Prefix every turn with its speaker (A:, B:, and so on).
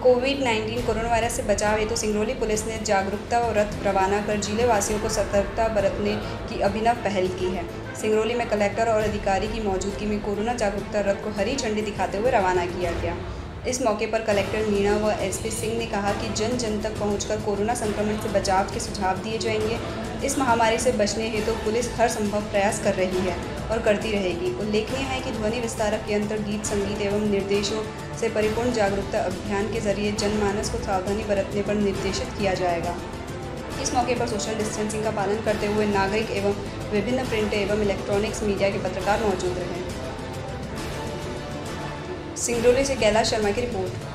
A: कोविड-19 corona virus से बचाव हेतु सिंगरौली पुलिस ने जागरूकता रथ रवाना कर जिले वासियों को सतर्कता बरतने की अभिनव पहल की है। सिंगरौली में कलेक्टर और अधिकारी की मौजूदगी में कोरोना जागरूकता रथ को हरी झंडी दिखाते हुए रवाना किया गया। इस मौके पर कलेक्टर मीणा व एसपी सिंह ने कहा कि जन जन तक पहुंचकर कोरोना संक्रमण से बचाव के सुझाव दिए जाएंगे। इस महामारी से बचने हेतु पुलिस हर संभव प्रयास कर रही है और करती रहेगी। उल्लेखनीय है कि ध्वनि विस्तारक यंत्र, गीत संगीत एवं निर्देशों से परिपूर्ण जागरूकता अभियान के जरिए जनमानस को सावधानी बरतने पर निर्देशित किया जाएगा। इस मौके पर सोशल डिस्टेंसिंग का पालन करते हुए नागरिक एवं विभिन्न प्रिंट एवं इलेक्ट्रॉनिक्स मीडिया के पत्रकार मौजूद रहे। सिंगरौली से कैलाश शर्मा की रिपोर्ट।